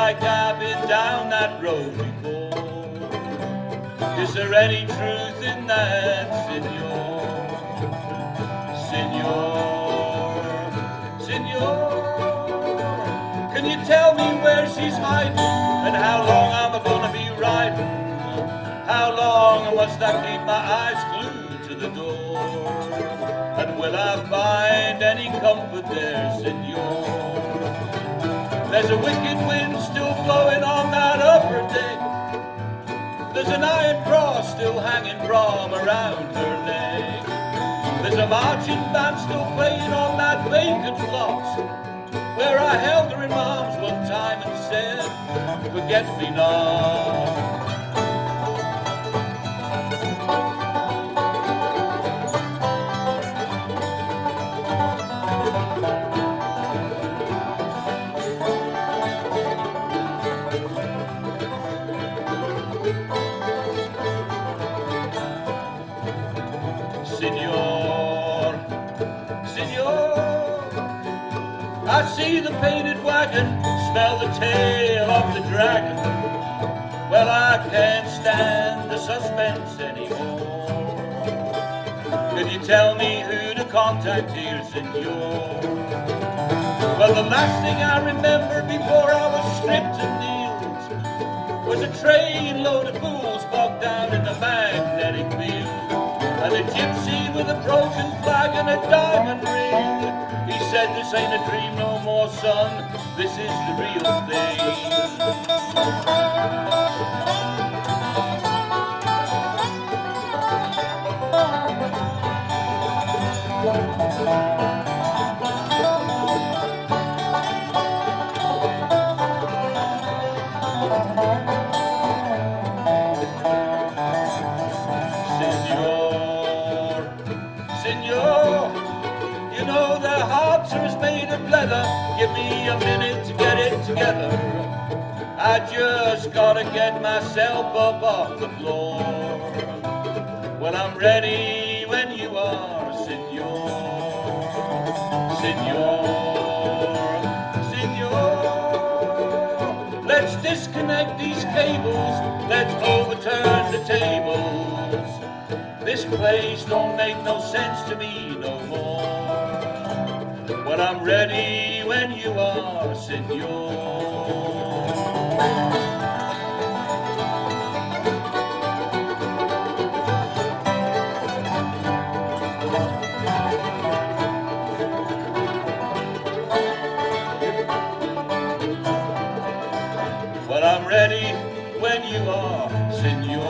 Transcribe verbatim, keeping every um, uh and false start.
like I've been down that road before. Is there any truth in that, Senor? Senor, Senor, can you tell me where she's hiding and how long I'm gonna be riding? How long must I keep my eyes glued to the door? And will I find any comfort there, Senor? There's a wicked wind still blowing on that upper deck. There's an iron cross still hanging from around her neck. There's a marching band still playing on that vacant lot where I held her in my arms one time and said, forget me not. Senor, Senor, I see the painted wagon, smell the tail of the dragon. Well, I can't stand the suspense anymore. Can you tell me who to contact here, Senor? Well, the last thing I remember before I was stripped and kneeled was a train load of fools bogged down in the magnetic field. And a gypsy with a broken flag and a diamond ring. He said, this ain't a dream no more, son, this is the real thing. Senor, you know their hearts are as made of leather. Give me a minute to get it together. I just gotta get myself up off the floor. Well, I'm ready when you are, Senor. Senor, Senor, let's disconnect these cables. Let's overturn the tables. This place don't make no sense to me no more. But I'm ready when you are, Senor. But I'm ready when you are, Senor.